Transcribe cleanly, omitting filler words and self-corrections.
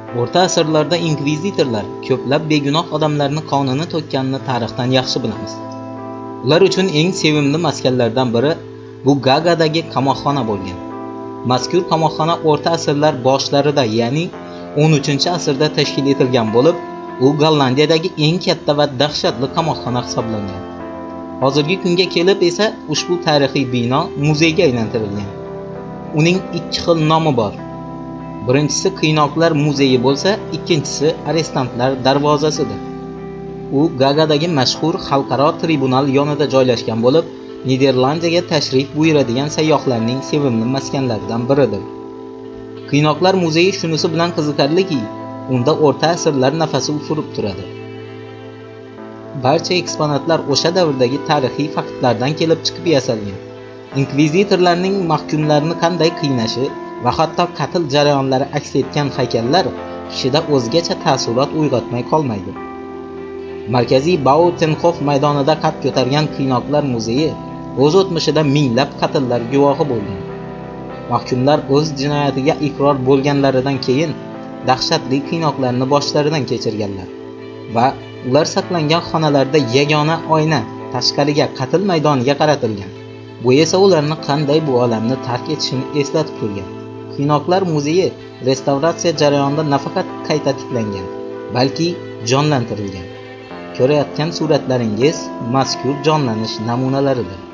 O'rta asrlarda inkvizitorlar ko'plab begunoh odamlarni qonini to'kkanini tarixdan yaxshi bilamiz. Ular uchun eng sevimli maskanlardan biri bu Gagadagi qamoqxona bo'lgan. Mazkur qamoqxona o'rta asrlar boshlarida, ya'ni 13-asrda tashkil etilgan bo'lib, u Gollandiyadagi eng katta va dahshatli qamoqxona hisoblangan. Hozirgi kunga kelib esa ushbu tarixiy bino muzeyga aylantirilgan. Uning ikki xil nomi bor. Birinchisi Qiynoqlar muzeyi bo'lsa, ikkinchisi Arestantlar darvozasidir. U Gagadagi mashhur xalqaro tribunal yonida joylashgan bo'lib, Niderlandiyaga tashrif buyuradigan sayyohlarning sevimli maskanlaridan biridir. Qiynoqlar muzeyi shunisi bilan qiziqarliki, unda o'rta asrlar nafasi ufurib turadi. Barcha eksponatlar o'sha davrdagi tarixiy faktlardan kelib chiqib yasalgan. Inkvizitorlarning mahkumlarni qanday qiynashi va hatto qatl jarayonlari aks etgan haykallar kishida o'zgacha taassurot uyg'otmay qolmaydi. Markaziy Bautenhof maydonida qad ko'targan Qiynoqlar muzeyi o'z o'tmishida minglab qatllar guvohi bo'lgan. Mahkumlar o'z jinoyatiga iqror bo'lganlaridan keyin dahshatli qiynoqlarni boshlaridan kechirganlar va ular saqlangan xonalarda yagona oyna tashqariga qatl maydoniga qaratilgan. Bu esa ularni qanday bu olamni tark etishini eslatib turgan. Qiynoqlar muzeyi restavratsiya jarayonida nafaqat qayta tiklangan, balki jonlantirilgan. Ko'rayotgan suratlaringiz mazkur jonlanish namunalaridir.